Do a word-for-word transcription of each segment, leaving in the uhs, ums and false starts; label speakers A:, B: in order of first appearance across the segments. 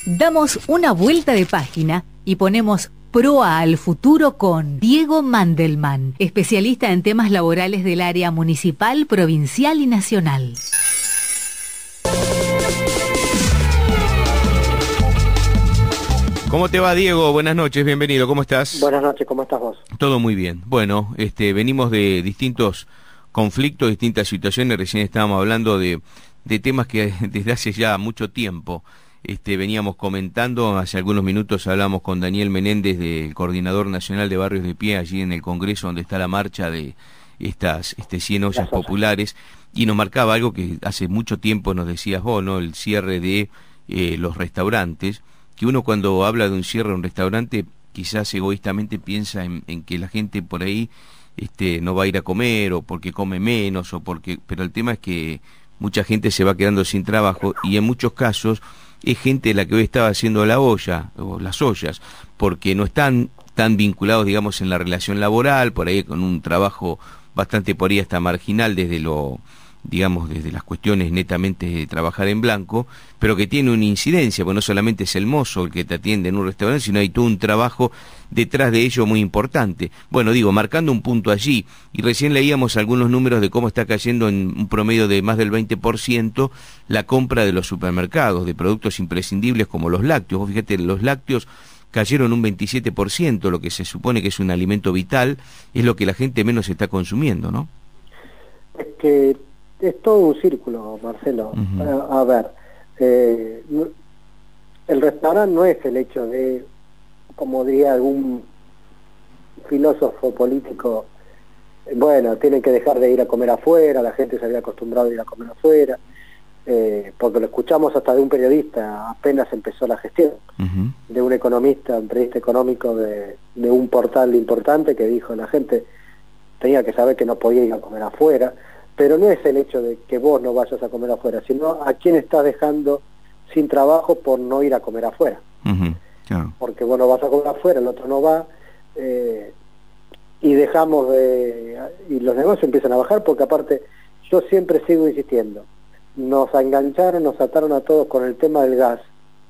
A: Damos una vuelta de página y ponemos proa al futuro con Diego Mandelman, especialista en temas laborales del área municipal, provincial y nacional.
B: ¿Cómo te va, Diego? Buenas noches, bienvenido, ¿cómo estás?
C: Buenas noches, ¿cómo estás vos?
B: Todo muy bien. Bueno, este, venimos de distintos conflictos, distintas situaciones. Recién estábamos hablando de, de temas que desde hace ya mucho tiempo este, veníamos comentando. Hace algunos minutos hablamos con Daniel Menéndez, del Coordinador Nacional de Barrios de Pie, allí en el Congreso, donde está la marcha de estas este, cien ollas populares, y nos marcaba algo que hace mucho tiempo nos decías vos, ¿no? El cierre de eh, los restaurantes, que uno cuando habla de un cierre de un restaurante quizás egoístamente piensa en, en que la gente por ahí este, no va a ir a comer, o porque come menos, o porque, pero el tema es que mucha gente se va quedando sin trabajo, y en muchos casos es gente la que hoy estaba haciendo la olla o las ollas, porque no están tan vinculados, digamos, en la relación laboral, por ahí con un trabajo bastante por ahí hasta marginal desde lo, digamos, desde las cuestiones netamente de trabajar en blanco, pero que tiene una incidencia, porque no solamente es el mozo el que te atiende en un restaurante, sino hay todo un trabajo detrás de ello muy importante. Bueno, digo, marcando un punto allí, y recién leíamos algunos números de cómo está cayendo en un promedio de más del veinte por ciento la compra de los supermercados, de productos imprescindibles como los lácteos. Vos fíjate, los lácteos cayeron un veintisiete por ciento, lo que se supone que es un alimento vital, es lo que la gente menos está consumiendo, ¿no?
C: Es que es todo un círculo, Marcelo. Uh-huh. A, a ver, eh, el restaurante no es el hecho de, como diría algún filósofo político, bueno, tienen que dejar de ir a comer afuera, la gente se había acostumbrado a ir a comer afuera, eh, porque lo escuchamos hasta de un periodista, apenas empezó la gestión, uh-huh. de un economista, un periodista económico de, de un portal importante, que dijo, la gente tenía que saber que no podía ir a comer afuera. Pero no es el hecho de que vos no vayas a comer afuera, sino a quién estás dejando sin trabajo por no ir a comer afuera. Uh-huh. Claro. Porque vos no vas a comer afuera, el otro no va, eh, y dejamos de... y los negocios empiezan a bajar, porque aparte, yo siempre sigo insistiendo, nos engancharon, nos ataron a todos con el tema del gas,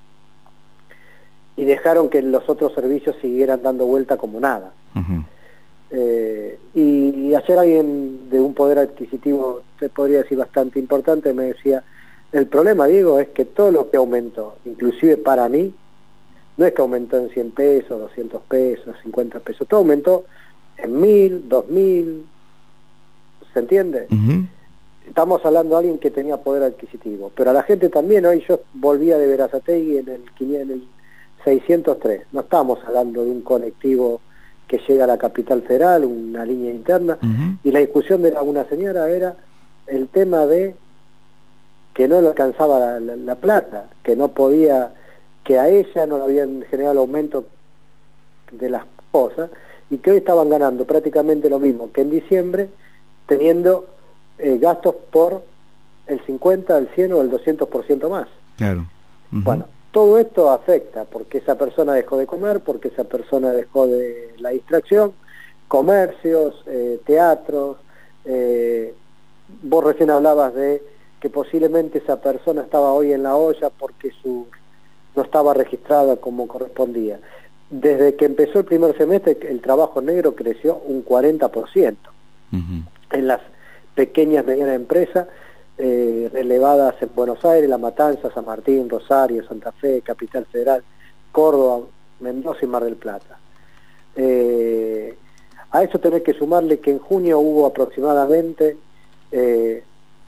C: y dejaron que los otros servicios siguieran dando vuelta como nada. Uh-huh. Eh, y, y ayer alguien de un poder adquisitivo, se podría decir bastante importante, me decía, el problema, Diego, es que todo lo que aumentó, inclusive para mí, no es que aumentó en cien pesos, doscientos pesos, cincuenta pesos, todo aumentó en mil, dos mil, ¿se entiende? Uh-huh. Estamos hablando de alguien que tenía poder adquisitivo, pero a la gente también. Hoy yo volvía de Berazategui en el, en el seiscientos tres, no estamos hablando de un colectivo que llega a la capital federal, una línea interna, uh-huh. y la discusión de una señora era el tema de que no le alcanzaba la, la, la plata, que no podía, que a ella no le habían generado el aumento de las cosas, y que hoy estaban ganando prácticamente lo mismo que en diciembre, teniendo eh, gastos por el cincuenta, el cien o el doscientos por ciento más. Claro. Uh-huh. Bueno, todo esto afecta, porque esa persona dejó de comer, porque esa persona dejó de la distracción, comercios, eh, teatros, eh, vos recién hablabas de que posiblemente esa persona estaba hoy en la olla porque su no estaba registrada como correspondía. Desde que empezó el primer semestre, el trabajo negro creció un cuarenta por ciento. Uh-huh. En las pequeñas y medianas empresas, Eh, relevadas en Buenos Aires, La Matanza, San Martín, Rosario, Santa Fe, Capital Federal, Córdoba, Mendoza y Mar del Plata. Eh, a eso tenés que sumarle que en junio hubo aproximadamente eh,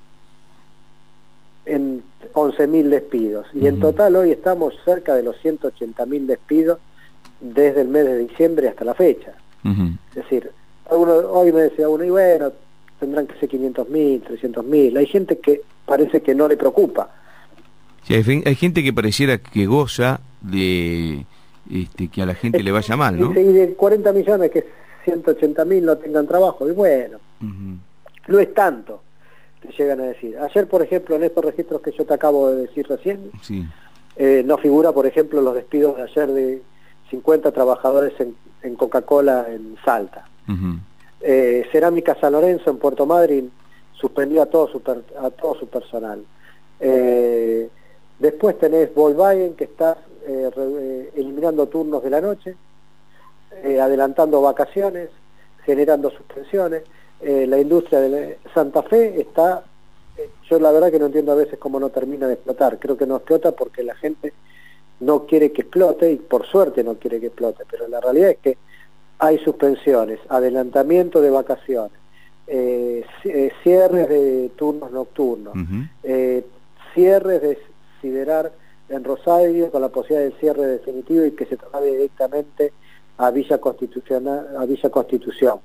C: en once mil despidos, y uh-huh. en total hoy estamos cerca de los ciento ochenta mil despidos desde el mes de diciembre hasta la fecha. Uh-huh. Es decir, alguno, hoy me decía uno, y bueno, tendrán que ser quinientos mil, trescientos mil. Hay gente que parece que no le preocupa.
B: Sí, hay, hay gente que pareciera que goza de este, que a la gente es, le vaya mal, ¿no?
C: Y de cuarenta millones, que ciento ochenta mil no tengan trabajo. Y bueno, uh-huh. no es tanto, te llegan a decir. Ayer, por ejemplo, en estos registros que yo te acabo de decir recién, sí. eh, no figura, por ejemplo, los despidos de ayer de cincuenta trabajadores en, en Coca-Cola en Salta. Uh-huh. Eh, Cerámica San Lorenzo en Puerto Madryn suspendió a todo su, per, a todo su personal. Eh, Después tenés Volkswagen, que está eh, re, eliminando turnos de la noche, eh, adelantando vacaciones, generando suspensiones. Eh, la industria de Santa Fe está, eh, yo la verdad que no entiendo a veces cómo no termina de explotar. Creo que no explota porque la gente no quiere que explote, y por suerte no quiere que explote, pero la realidad es que hay suspensiones, adelantamiento de vacaciones, eh, cierres de turnos nocturnos, uh-huh. eh, cierres de Siderar en Rosario con la posibilidad del cierre definitivo y que se traslade directamente a Villa Constitucional, a Villa Constitución.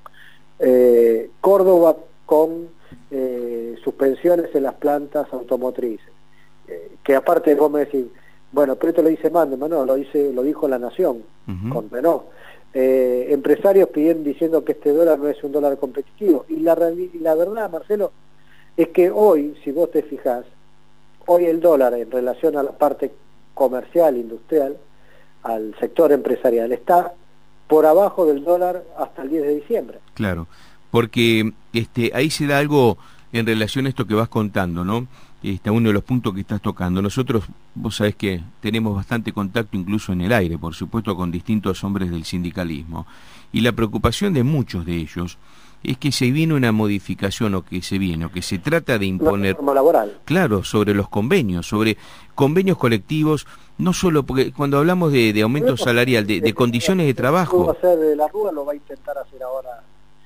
C: Eh, Córdoba con eh, suspensiones en las plantas automotrices, eh, que aparte vos me decís, bueno, pero esto lo dice Mandelman, no, lo dice, lo dijo La Nación, uh-huh. con Renault. Eh, empresarios piden, diciendo que este dólar no es un dólar competitivo, y la, y la verdad, Marcelo, es que hoy, si vos te fijás, hoy el dólar en relación a la parte comercial, industrial, al sector empresarial, está por abajo del dólar hasta el diez de diciembre.
B: Claro, porque este, ahí se da algo en relación a esto que vas contando, ¿no? Este, uno de los puntos que estás tocando. Nosotros, vos sabés que tenemos bastante contacto incluso en el aire, por supuesto, con distintos hombres del sindicalismo. Y la preocupación de muchos de ellos es que se viene una modificación, o que se viene, o que se trata de imponer...
C: Como laboral.
B: Claro, sobre los convenios, sobre convenios colectivos, no solo porque cuando hablamos de, de aumento salarial, de, de condiciones de trabajo...
C: Va a hacer de la Rúa, lo va a intentar hacer ahora.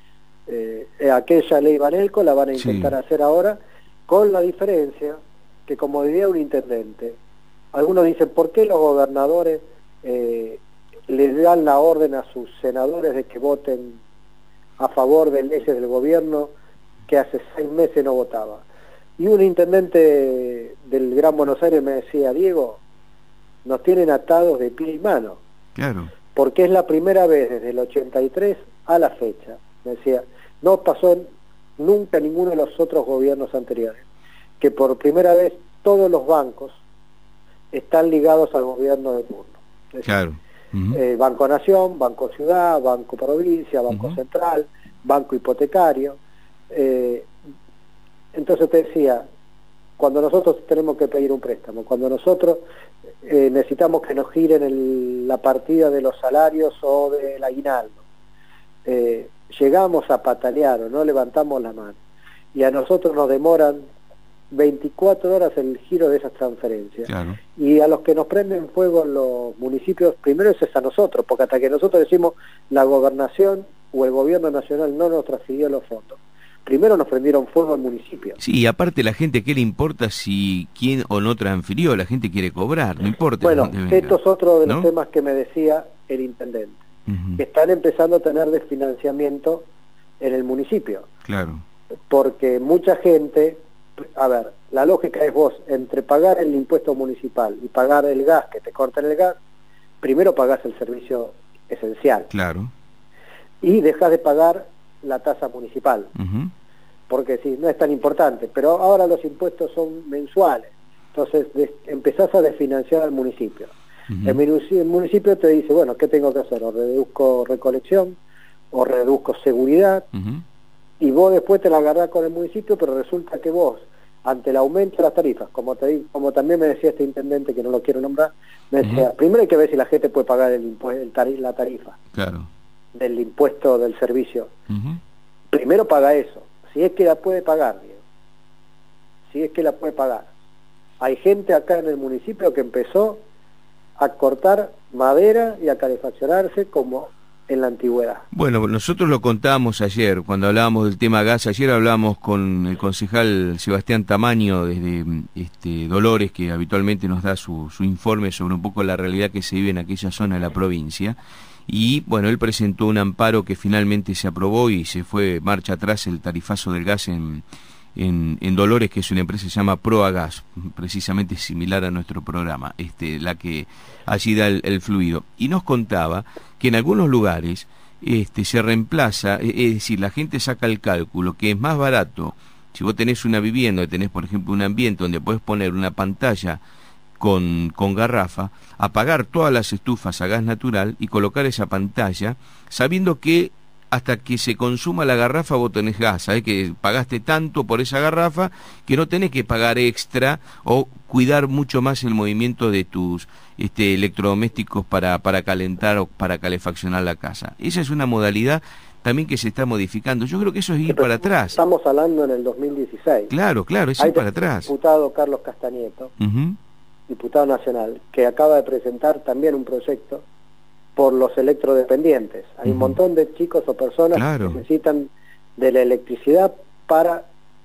C: Eh, aquella ley Banelco la van a intentar sí. hacer ahora, con la diferencia que, como diría un intendente, algunos dicen, ¿por qué los gobernadores eh, le dan la orden a sus senadores de que voten a favor de leyes del gobierno que hace seis meses no votaba? Y un intendente del Gran Buenos Aires me decía, Diego, nos tienen atados de pie y mano.
B: Claro.
C: Porque es la primera vez desde el ochenta y tres a la fecha, me decía, no pasó nunca ninguno de los otros gobiernos anteriores, que por primera vez todos los bancos están ligados al gobierno de turno. Es decir,
B: claro. Uh-huh.
C: eh, Banco Nación, Banco Ciudad, Banco Provincia, Banco uh-huh. Central, Banco Hipotecario. Eh, entonces te decía, cuando nosotros tenemos que pedir un préstamo, cuando nosotros eh, necesitamos que nos giren el, la partida de los salarios o del aguinaldo, eh, llegamos a patalear o no levantamos la mano, y a nosotros nos demoran veinticuatro horas el giro de esas transferencias.
B: Claro.
C: Y a los que nos prenden fuego los municipios, primero es a nosotros, porque hasta que nosotros decimos la gobernación o el gobierno nacional no nos transfirió los fondos, primero nos prendieron fuego al municipio.
B: Sí, y aparte la gente, ¿qué le importa si quién o no transfirió? La gente quiere cobrar, no importa.
C: Bueno, esto es otro de los ¿no? temas que me decía el intendente, uh-huh. que están empezando a tener desfinanciamiento en el municipio.
B: Claro.
C: Porque mucha gente, a ver, la lógica es vos, entre pagar el impuesto municipal y pagar el gas, que te cortan el gas, primero pagás el servicio esencial.
B: Claro.
C: Y dejas de pagar la tasa municipal. Uh-huh. Porque sí, no es tan importante, pero ahora los impuestos son mensuales, entonces de, empezás a desfinanciar al municipio. Uh-huh. el, el municipio te dice, bueno, ¿qué tengo que hacer? O reduzco recolección, o reduzco seguridad, uh-huh. y vos después te la agarrás con el municipio, pero resulta que vos, ante el aumento de las tarifas, como te como también me decía este intendente, que no lo quiero nombrar, me decía, uh-huh. primero hay que ver si la gente puede pagar el impuesto, el tarif la tarifa
B: claro.
C: del impuesto del servicio.
B: Uh-huh.
C: Primero paga eso, si es que la puede pagar, Diego. Si es que la puede pagar. Hay gente acá en el municipio que empezó a cortar madera y a calefaccionarse como en la antigüedad.
B: Bueno, nosotros lo contábamos ayer, cuando hablábamos del tema gas. Ayer hablábamos con el concejal Sebastián Tamaño desde este, Dolores, que habitualmente nos da su, su informe sobre un poco la realidad que se vive en aquella zona de la provincia. Y bueno, él presentó un amparo que finalmente se aprobó y se fue marcha atrás el tarifazo del gas en, en, en Dolores, que es una empresa que se llama Proagas, precisamente similar a nuestro programa, este, la que allí da el, el fluido. Y nos contaba que en algunos lugares este, se reemplaza, es decir, la gente saca el cálculo que es más barato, si vos tenés una vivienda, tenés por ejemplo un ambiente donde podés poner una pantalla Con, con garrafa, apagar todas las estufas a gas natural y colocar esa pantalla, sabiendo que hasta que se consuma la garrafa vos tenés gas, sabés que pagaste tanto por esa garrafa que no tenés que pagar extra o cuidar mucho más el movimiento de tus este, electrodomésticos para, para calentar o para calefaccionar la casa. Esa es una modalidad también que se está modificando. Yo creo que eso es ir para atrás.
C: Estamos hablando en el dos mil dieciséis.
B: Claro, claro, es ir para atrás.
C: El diputado Carlos Castañeto,
B: uh-huh.
C: diputado nacional, que acaba de presentar también un proyecto por los electrodependientes. Hay uh-huh. un montón de chicos o personas claro. que necesitan de la electricidad para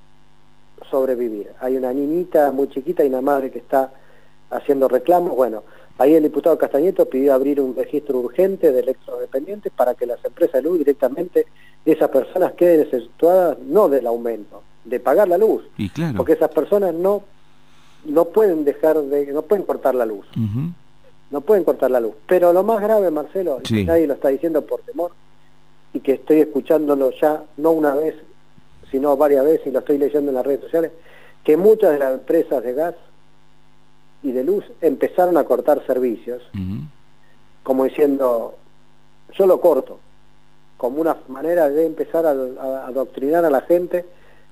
C: sobrevivir. Hay una niñita muy chiquita y una madre que está haciendo reclamos. Bueno, ahí el diputado Castañeto pidió abrir un registro urgente de electrodependientes para que las empresas de luz directamente, esas personas queden exceptuadas no del aumento, de pagar la luz.
B: Y claro.
C: Porque esas personas no, no pueden dejar de, no pueden cortar la luz.
B: Uh-huh.
C: No pueden cortar la luz. Pero lo más grave, Marcelo, sí. y nadie lo está diciendo por temor, y que estoy escuchándolo ya, no una vez, sino varias veces, y lo estoy leyendo en las redes sociales, que muchas de las empresas de gas y de luz empezaron a cortar servicios, uh-huh. como diciendo, yo lo corto, como una manera de empezar a, a adoctrinar a la gente,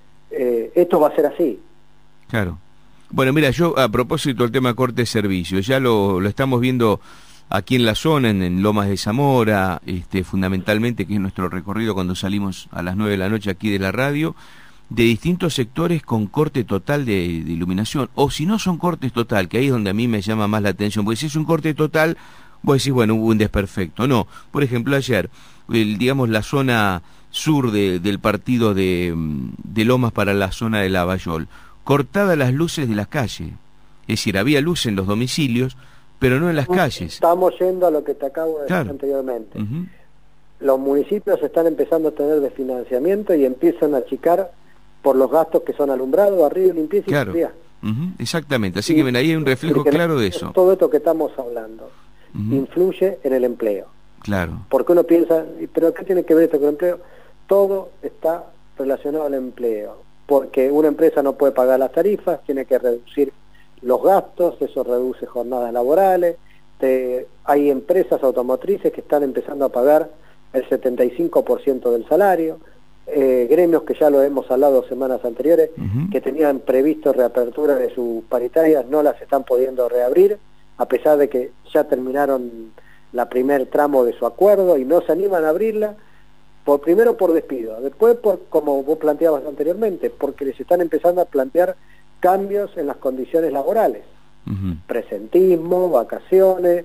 C: eh, esto va a ser así.
B: Claro. Bueno, mira, yo a propósito del tema corte de servicios, ya lo, lo estamos viendo aquí en la zona, en, en Lomas de Zamora, este, fundamentalmente, que es nuestro recorrido cuando salimos a las nueve de la noche aquí de la radio, de distintos sectores con corte total de, de iluminación, o si no son cortes total, que ahí es donde a mí me llama más la atención, porque si es un corte total, vos decís, bueno, hubo un desperfecto. No, por ejemplo, ayer, el, digamos, la zona sur de, del partido de, de Lomas para la zona de Lavallol, cortadas las luces de las calles, es decir, había luz en los domicilios, pero no en las calles.
C: Estamos yendo a lo que te acabo de
B: claro.
C: decir anteriormente.
B: Uh-huh.
C: Los municipios están empezando a tener desfinanciamiento y empiezan a achicar por los gastos que son alumbrado, barrido, limpieza y
B: claro.
C: seguridad.
B: Uh-huh. Exactamente, así y, que ven, ahí hay un reflejo claro de eso.
C: Todo esto que estamos hablando uh-huh. influye en el empleo.
B: Claro.
C: Porque uno piensa, ¿pero qué tiene que ver esto con el empleo? Todo está relacionado al empleo, porque una empresa no puede pagar las tarifas, tiene que reducir los gastos, eso reduce jornadas laborales, te, hay empresas automotrices que están empezando a pagar el setenta y cinco por ciento del salario, eh, gremios que ya lo hemos hablado semanas anteriores, uh-huh. que tenían previsto reapertura de sus paritarias, no las están pudiendo reabrir, a pesar de que ya terminaron la primer tramo de su acuerdo y no se animan a abrirla, por primero por despido, después por, como vos planteabas anteriormente, porque les están empezando a plantear cambios en las condiciones laborales, uh-huh. presentismo, vacaciones,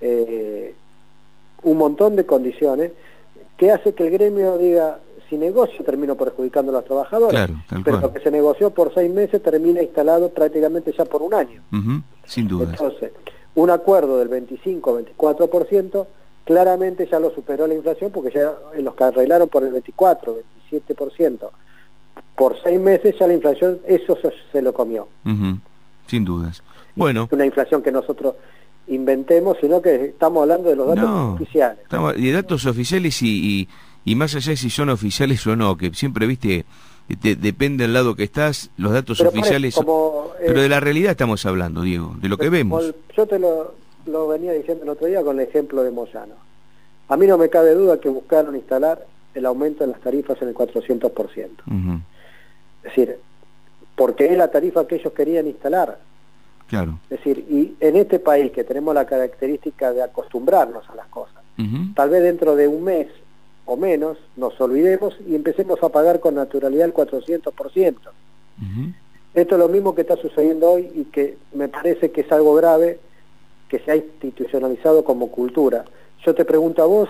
C: eh, un montón de condiciones que hace que el gremio diga, si negocio termino perjudicando a los trabajadores,
B: claro,
C: pero
B: cual.
C: lo que se negoció por seis meses termina instalado prácticamente ya por un año.
B: Uh-huh. Sin duda.
C: Entonces, un acuerdo del veinticinco, veinticuatro por ciento claramente ya lo superó la inflación, porque ya en los que arreglaron por el veinticuatro, veintisiete por ciento, por seis meses ya la inflación, eso se, se lo comió.
B: Uh-huh. Sin dudas. Bueno.
C: Una inflación que nosotros inventemos, sino que estamos hablando de los datos no, oficiales.
B: Estamos, de datos oficiales y, y, y más allá de si son oficiales o no, que siempre, viste, te, depende del lado que estás, los datos pero oficiales... Como, eh, pero de la realidad estamos hablando, Diego, de lo que vemos.
C: Yo te lo, lo venía diciendo el otro día con el ejemplo de Moyano. A mí no me cabe duda que buscaron instalar el aumento de las tarifas en el cuatrocientos por ciento. Uh-huh. Es decir, porque es la tarifa que ellos querían instalar.
B: Claro.
C: Es decir, y en este país que tenemos la característica de acostumbrarnos a las cosas, uh-huh. tal vez dentro de un mes o menos nos olvidemos y empecemos a pagar con naturalidad el cuatrocientos por ciento. Uh-huh. Esto es lo mismo que está sucediendo hoy y que me parece que es algo grave que se ha institucionalizado como cultura. Yo te pregunto a vos,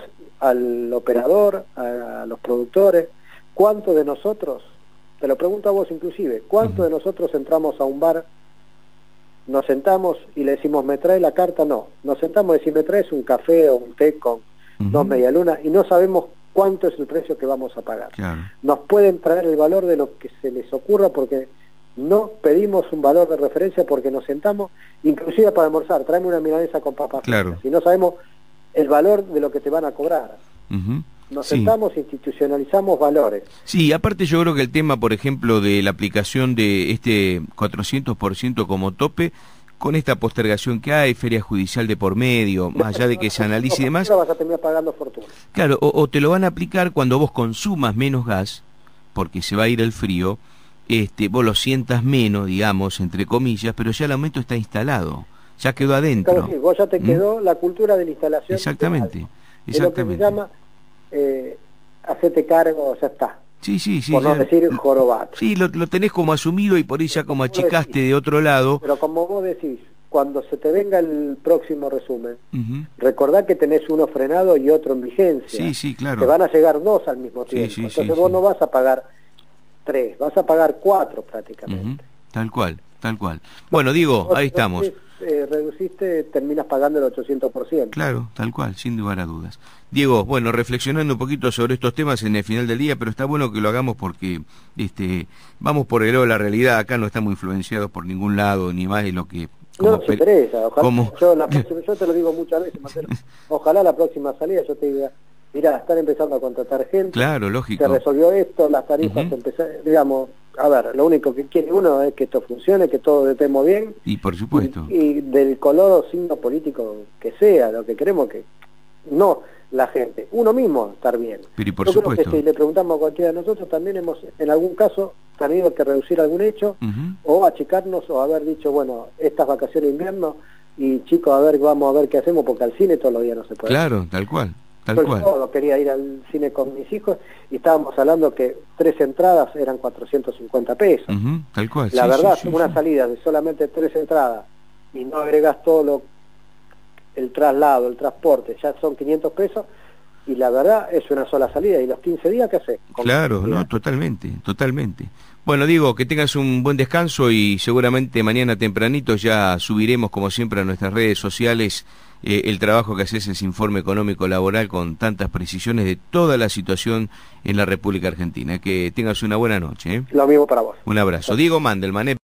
C: al operador, a, a los productores, ¿cuántos de nosotros, te lo pregunto a vos inclusive, cuántos uh-huh. de nosotros entramos a un bar, nos sentamos y le decimos, ¿me trae la carta? No, nos sentamos y decimos, ¿me traes un café o un té con uh-huh. dos medialunas? Y no sabemos cuánto es el precio que vamos a pagar.
B: Claro.
C: Nos pueden traer el valor de lo que se les ocurra porque no pedimos un valor de referencia, porque nos sentamos, inclusive para almorzar, tráeme una milanesa con papas
B: claro.
C: fritas, y no sabemos el valor de lo que te van a cobrar.
B: Uh-huh.
C: Nos
B: sí.
C: sentamos, institucionalizamos valores.
B: Sí, aparte yo creo que el tema, por ejemplo, de la aplicación de este cuatrocientos por ciento como tope, con esta postergación que hay, feria judicial de por medio, más allá de que se analice y demás...
C: vas a terminar pagando fortuna.
B: Claro, o, o te lo van a aplicar cuando vos consumas menos gas, porque se va a ir el frío, este, vos lo sientas menos, digamos, entre comillas, pero ya el aumento está instalado, ya quedó adentro.
C: Claro, sí, vos ya te quedó ¿Mm? la cultura de la instalación.
B: Exactamente,
C: de
B: exactamente.
C: lo que se llama, eh, hacete cargo, ya está.
B: Sí, sí, sí.
C: Por no
B: ya,
C: decir jorobato.
B: Sí, lo, lo tenés como asumido y por ahí ya como achicaste decís, de otro lado.
C: Pero como vos decís, cuando se te venga el próximo resumen, uh-huh. recordá que tenés uno frenado y otro en vigencia.
B: Sí, sí, claro.
C: Te van a llegar dos al mismo tiempo.
B: Sí, sí,
C: Entonces
B: sí,
C: vos
B: sí.
C: no vas a pagar tres, vas a pagar cuatro prácticamente.
B: Uh-huh. Tal cual, tal cual. Bueno, digo,
C: vos,
B: ahí estamos.
C: Entonces, eh, reduciste, terminas pagando el ochocientos por ciento.
B: Claro, tal cual, sin lugar a dudas. Diego, bueno, reflexionando un poquito sobre estos temas en el final del día, pero está bueno que lo hagamos porque este, vamos por el lado de la realidad, acá no estamos influenciados por ningún lado, ni más de lo que...
C: No nos interesa, ojalá,
B: como...
C: yo, la próxima, yo te lo digo muchas veces, Marcelo, ojalá la próxima salida yo te diga, mirá, están empezando a contratar gente,
B: claro, lógico.
C: Se resolvió esto, las tarifas
B: uh-huh.
C: empezaron, digamos, a ver, lo único que quiere uno es que esto funcione, que todo estemos bien.
B: Y por supuesto.
C: Y, y del color o signo político que sea, lo que queremos que... No la gente, uno mismo estar bien.
B: Pero y por
C: Yo
B: supuesto.
C: creo que si le preguntamos a cualquiera de nosotros, también hemos, en algún caso, tenido que reducir algún hecho, uh-huh. o achicarnos, o haber dicho, bueno, estas vacaciones de invierno, y chicos, a ver, vamos a ver qué hacemos, porque al cine todos los días no se puede.
B: Claro, tal cual. Tal
C: Yo
B: cual.
C: Todo, quería ir al cine con mis hijos y estábamos hablando que tres entradas eran cuatrocientos cincuenta pesos.
B: Uh-huh, tal cual.
C: La
B: sí,
C: verdad,
B: sí, sí,
C: una
B: sí.
C: salida de solamente tres entradas y no agregas todo lo, el traslado, el transporte, ya son quinientos pesos y la verdad es una sola salida. ¿Y los quince días qué haces?
B: Claro, no, totalmente, totalmente. Bueno, Diego, que tengas un buen descanso y seguramente mañana tempranito ya subiremos como siempre a nuestras redes sociales eh, el trabajo que haces, ese informe económico laboral con tantas precisiones de toda la situación en la República Argentina. Que tengas una buena noche. ¿eh?
C: Lo mismo para vos.
B: Un abrazo. Diego Mandelman. ¿eh?